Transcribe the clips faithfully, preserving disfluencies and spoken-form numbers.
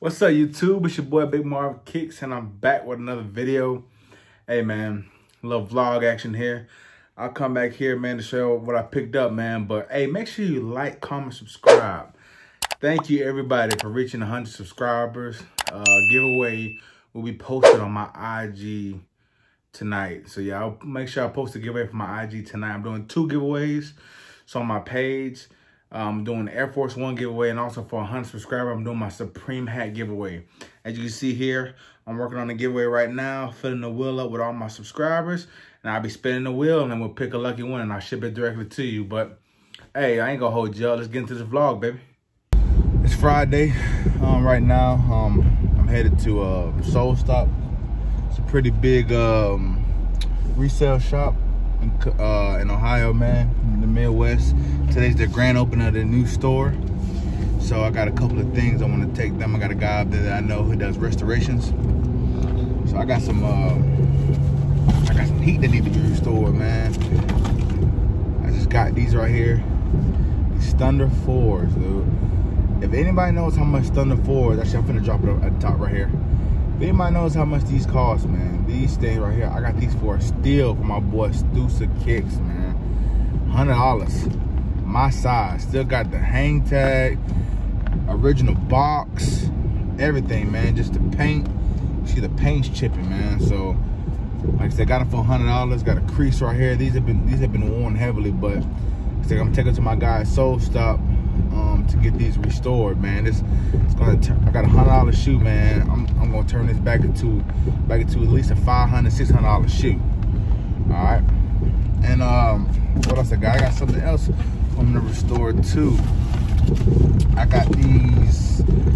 What's up, YouTube? It's your boy Big Marv Kicks, and I'm back with another video. Hey, man, a little vlog action here. I'll come back here, man, to show what I picked up, man. But, hey, make sure you like, comment, subscribe. Thank you, everybody, for reaching one hundred subscribers. Uh, giveaway will be posted on my I G tonight. So, yeah, I'll make sure I post a giveaway for my I G tonight. I'm doing two giveaways. So, on my page, I'm doing the Air Force One giveaway, and also for one hundred subscribers, I'm doing my Supreme hat giveaway. As you can see here, I'm working on the giveaway right now, filling the wheel up with all my subscribers, and I'll be spinning the wheel, and then we'll pick a lucky one, and I'll ship it directly to you. But, hey, I ain't gonna hold you up. Let's get into this vlog, baby. It's Friday um, right now. Um, I'm headed to uh, Soul Stop. It's a pretty big um, resale shop in, uh, in Ohio, man, in the Midwest. Today's the grand opening of the new store. So I got a couple of things I want to take them. I got a guy up there that I know who does restorations. So I got some uh, I got some heat that need to be restored, man. I just got these right here. These Thunder fours, dude. If anybody knows how much Thunder fours, actually I'm finna drop it at the top right here. If anybody knows how much these cost, man, these things right here, I got these for a steal for my boy Stusa Kicks, man. one hundred dollars. My size. Still got the hang tag, original box, everything, man. Just the paint. See, the paint's chipping, man. So, like I said, got them for one hundred dollars. Got a crease right here. These have been these have been worn heavily, but like I said, I'm gonna take it to my guy Soul Stop um, to get these restored, man. This it's gonna. I got a hundred dollar shoe, man. I'm I'm gonna turn this back into back into at least a five hundred, six hundred dollar shoe. All right. And um, what else I got? I got something else I'm gonna restore too. I got these.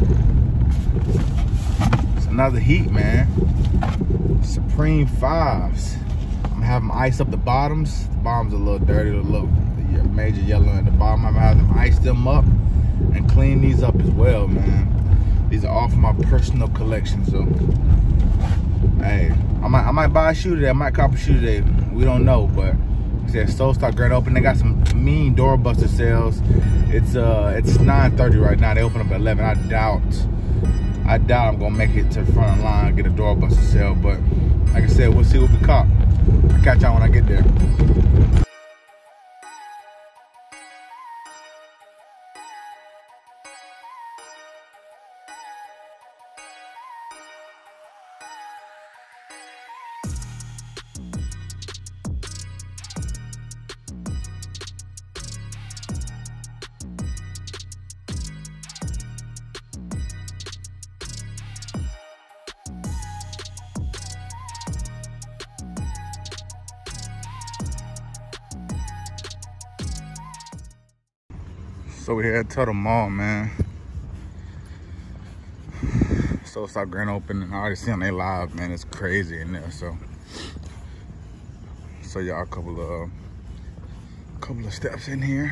It's another heat, man. Supreme fives. I'm gonna have them ice up the bottoms. The bottoms are a little dirty, a little yeah, major yellow at the bottom. I'm gonna have them ice them up and clean these up as well, man. These are all from my personal collection, so hey, I might I might buy a shoe today. I might cop a shoe today. We don't know, but it says Soul Stop grand open. They got some mean doorbuster sales. It's uh it's nine thirty right now. They open up at eleven. I doubt I doubt I'm gonna make it to the front of the line and get a doorbuster sale, but like I said, we'll see what we cop. I'll catch y'all when I get there. So we had Tuttle Mall, man. Soul Stop grand open, and I already seen they live, man. It's crazy in there. So, so y'all a couple of, uh, couple of steps in here.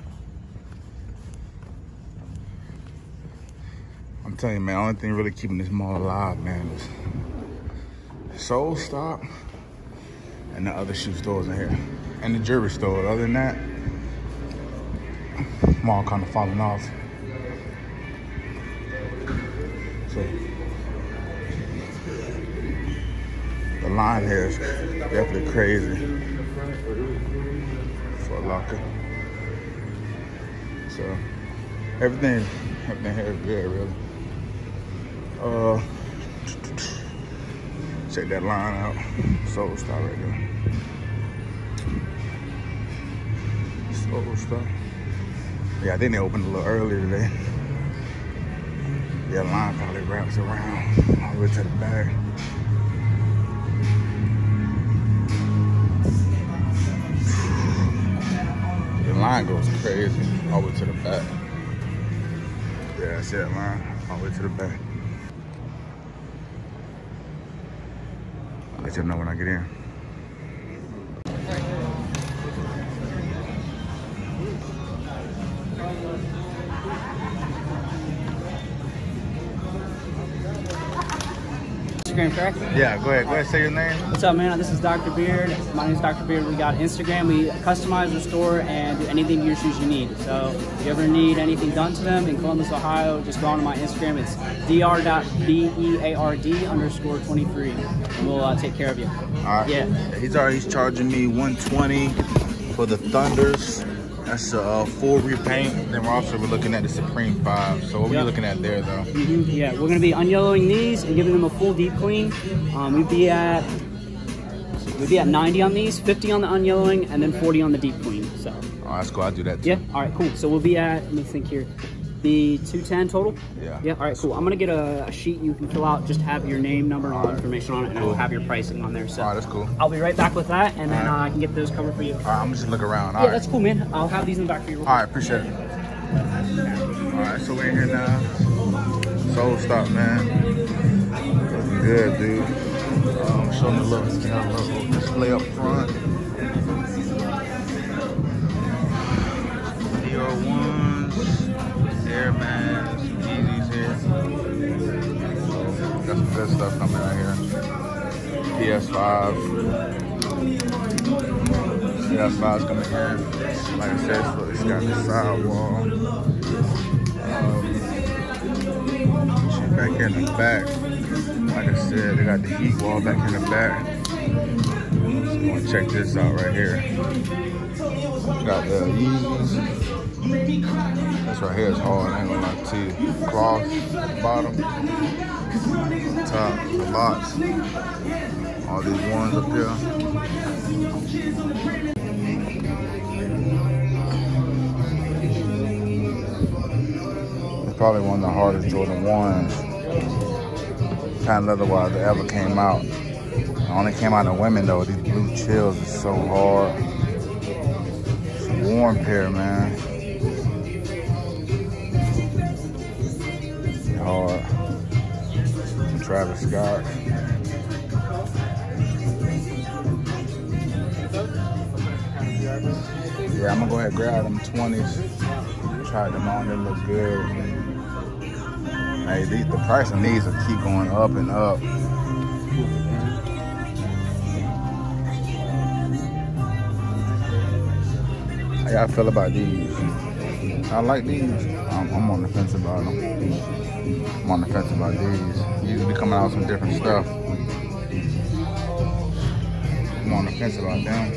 I'm telling you, man. Only thing really keeping this mall alive, man, is Soul Stop and the other shoe stores in here, and the jewelry store. Other than that, mall kind of falling off. So the line here is definitely crazy for a locker. So everything, everything here is good, really. Uh, check that line out. Soul Stop right there. Soul Stop. Yeah, I think they opened a little earlier today. Yeah, the line probably wraps around all the way to the back. The line goes crazy all the way to the back. Yeah, I see that line all the way to the back. I'll let you know when I get in. Instagram, correct? Yeah, go ahead. Go ahead, say your name. What's up, man? This is Doctor Beard. My name is Doctor Beard. We got Instagram. We customize, restore, and do anything to your shoes you need. So if you ever need anything done to them in Columbus, Ohio, just go onto my Instagram. It's dr dot beard underscore twenty-three, and we'll uh, take care of you. All right. Yeah. He's already he's charging me one twenty for the Thunders. That's a uh, full repaint. Then we're also looking at the Supreme five. So what yep. are we looking at there, though? Mm-hmm. Yeah, we're gonna be unyellowing these and giving them a full deep clean. Um, we'd be at we'd be at ninety on these, fifty on the unyellowing, and then forty on the deep clean. So. Oh, that's cool. I'll do that too. Yeah. All right. Cool. So we'll be at. Let me think here. The two ten total? Yeah. Yeah, all right, cool. I'm gonna get a, a sheet you can fill out, just have your name, number, and all, all right. information on it, and cool. I'll have your pricing on there. So all right, that's cool. I'll be right back with that, and then right. uh, I can get those covered for you. All right, I'm just look around. All yeah, right. that's cool, man. I'll have these in the back for you. All right, appreciate it. All right, so we're in here now. Soul Stop, man. Looking good, dude. Um, showing the little, you know, little display up front. D R ones, Air Max, Yeezys here. So, got some good stuff coming out here. P S five. P S five's coming here. Like I said, so it's got the sidewall. Um, back here in the back. Like I said, they got the heat wall back in the back. So you want to check this out right here. Got the Yeezys. This right here is hard, I ain't gonna lie to you. Cloth, bottom, top, the box. All these ones up here. It's probably one of the hardest Jordan ones, kind of leather-wise, that ever came out. It only came out in women though. These blue chills are so hard. It's a warm pair, man. Hard. Travis Scott. Yeah, I'm gonna go ahead and grab them twenties. Try them on, they look good. Hey, these, the price of these will keep going up and up. How y'all feel about these? I like these. I'm, I'm on the fence about them. I'm on the fence about these. These will be coming out with some different stuff. I'm on the fence about them.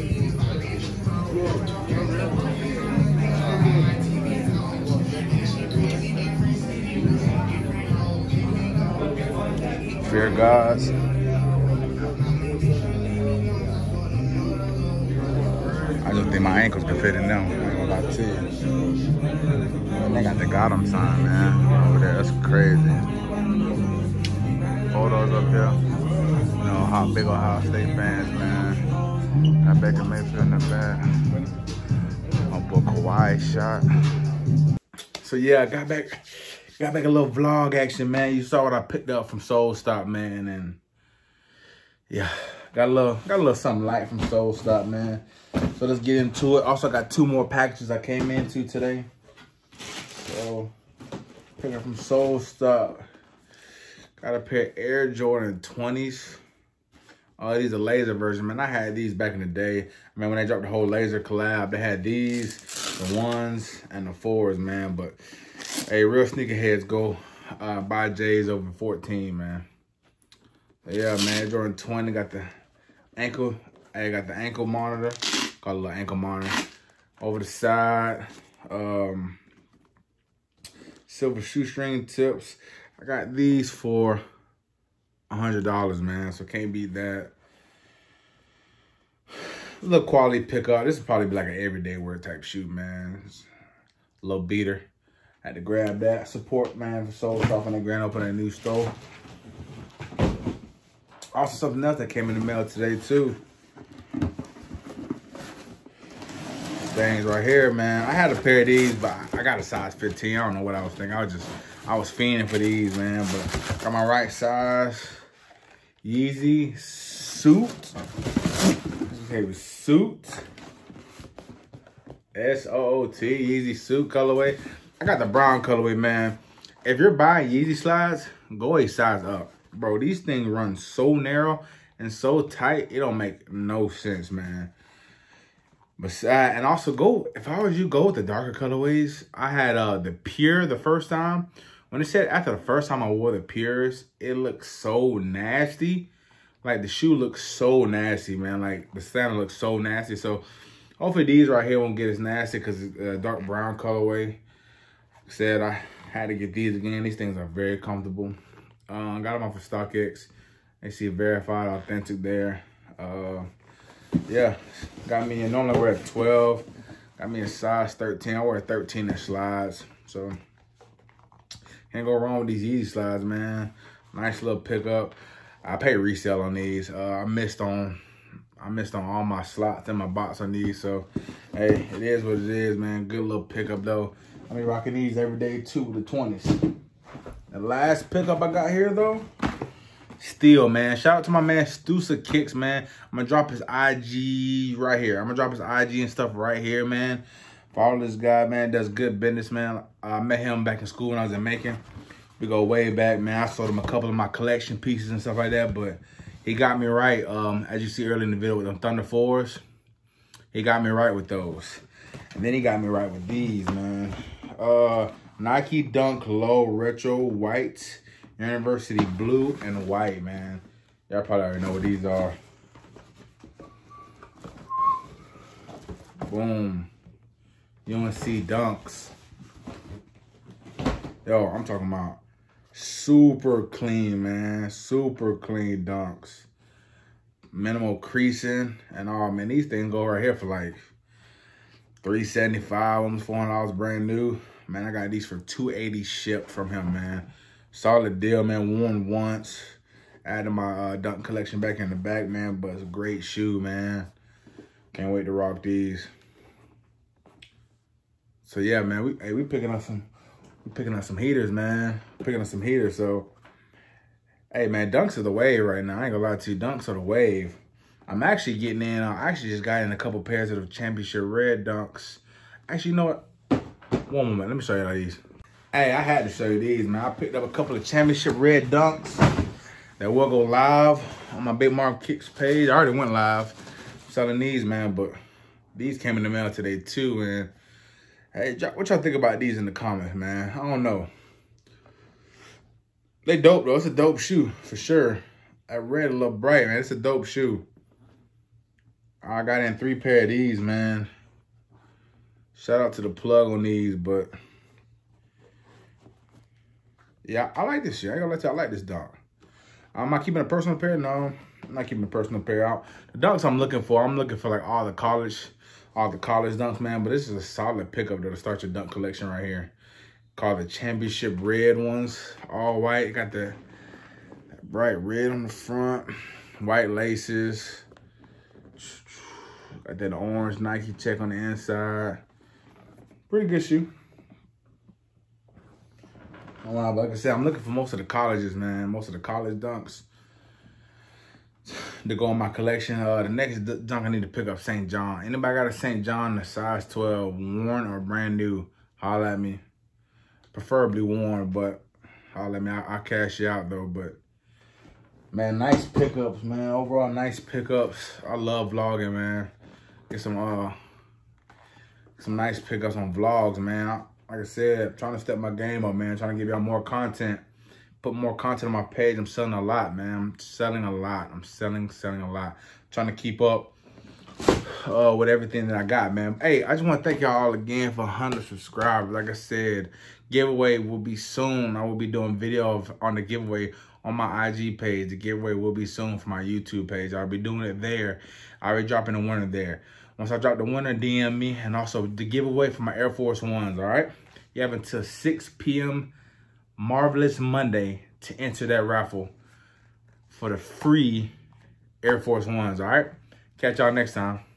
Fear Gods. I just think my ankles can fit in them. I ain't gonna lie to you. And they got the Gotham sign, man, over there. That's crazy. Photos up here. You know how big Ohio State fans, man. Got Baker Mayfield in the back. My boy Kawhi shot. So yeah, I got back, got back a little vlog action, man. You saw what I picked up from Soul Stop, man, and yeah, got a little, got a little something light from Soul Stop, man. So let's get into it. Also got two more packages I came into today. So, picking up from Soul Stop. Got a pair of Air Jordan twenties. Oh, these are laser version, man. I had these back in the day. I mean, when they dropped the whole laser collab, they had these, the ones, and the fours, man. But, hey, real sneakerheads go uh, buy J's over fourteen, man. So, yeah, man, Jordan twenty got the ankle. I got the ankle monitor. Got a little ankle monitor. Over the side, um, silver shoestring tips. I got these for a hundred dollars, man, so can't beat that. A little quality pickup. This would probably be like an everyday wear type shoe, man. It's a little beater. Had to grab that. Support, man, for Soul Stop when they grand open a new store. Also, something else that came in the mail today, too. Things right here, man. I had a pair of these, but I got a size fifteen. I don't know what I was thinking. I was just, I was fiending for these, man. But got my right size. Yeezy Suit. Okay, Suit. S O O T. Yeezy Suit colorway. I got the brown colorway, man. If you're buying Yeezy slides, go a size up. bro, these things run so narrow and so tight, it don't make no sense, man. Beside, and also go, if I was you, go with the darker colorways. I had uh the Pure the first time. When it said after the first time I wore the Pures, it looked so nasty. Like the shoe looks so nasty, man. Like the sandal looks so nasty. So hopefully these right here won't get as nasty because it's a dark brown colorway. Said I had to get these again. These things are very comfortable. Um, got them off of StockX. They see verified, authentic there. Uh, yeah, got me. Normally I wear a twelve. Got me a size thirteen. I wear a thirteen that slides. So can't go wrong with these Yeezy slides, man. Nice little pickup. I paid resale on these. Uh, I missed on, I missed on all my slots in my box on these. So, hey, it is what it is, man. Good little pickup though. I be rocking these every day too with the twenties. The last pickup I got here though, still, man. Shout out to my man Stusa Kicks, man. I'm gonna drop his I G right here. I'm gonna drop his I G and stuff right here, man. Follow this guy, man. Does good business, man. I met him back in school when I was in Macon. We go way back, man. I sold him a couple of my collection pieces and stuff like that, but he got me right. Um, as you see earlier in the video with them Thunder fours, he got me right with those. And then he got me right with these, man. Uh, Nike Dunk Low Retro White, University Blue and White, man. Y'all probably already know what these are. Boom. U N C Dunks. Yo, I'm talking about super clean, man. Super clean Dunks. Minimal creasing and all, man. These things go right here for like three seventy-five, almost four hundred dollars brand new. Man, I got these for two eighty shipped from him, man. Solid deal, man. Worn once. Added my uh, Dunk collection back in the back, man. But it's a great shoe, man. Can't wait to rock these. So yeah, man, we hey, we picking up some we picking up some heaters, man. Picking up some heaters. So hey, man, Dunks are the wave right now. I ain't gonna lie to you, Dunks are the wave. I'm actually getting in. Uh, I actually just got in a couple pairs of the championship red Dunks. Actually, you know what? One moment, let me show you these. Hey, I had to show you these, man. I picked up a couple of championship red Dunks that will go live on my Big Marv Kicks page. I already went live selling these, man, but these came in the mail today too, and hey, what y'all think about these in the comments, man? I don't know. They dope, though. It's a dope shoe, for sure. That red a little bright, man. It's a dope shoe. I got in three pair of these, man. Shout out to the plug on these, but yeah, I like this shit. I ain't gonna let y'all like this dunk. Am I keeping a personal pair? No, I'm not keeping a personal pair out. The dunks I'm looking for, I'm looking for like all the college, all the college dunks, man. But this is a solid pickup to start your dunk collection right here. Called the championship red ones, all white. Got the bright red on the front, white laces. Got that orange Nike check on the inside. Pretty good shoe. Wow, but like I said, I'm looking for most of the colleges, man. Most of the college dunks to go in my collection. Uh, the next dunk I need to pick up Saint John. Anybody got a Saint John, the size twelve, worn or brand new? Holla at me. Preferably worn, but holla at me. I, I'll cash you out though. But man, nice pickups, man. Overall, nice pickups. I love vlogging, man. Get some uh, some nice pickups on vlogs, man. I, like I said, trying to step my game up, man. Trying to give y'all more content. Put more content on my page. I'm selling a lot, man. I'm selling a lot. I'm selling, selling a lot. Trying to keep up uh, with everything that I got, man. Hey, I just want to thank y'all all again for one hundred subscribers. Like I said, giveaway will be soon. I will be doing video of, on the giveaway on my I G page. The giveaway will be soon for my YouTube page. I'll be doing it there. I'll be dropping the winner there. Once I drop the winner, D M me. And also the giveaway for my Air Force Ones, all right? You have until six P M Marvelous Monday to enter that raffle for the free Air Force Ones, all right? Catch y'all next time.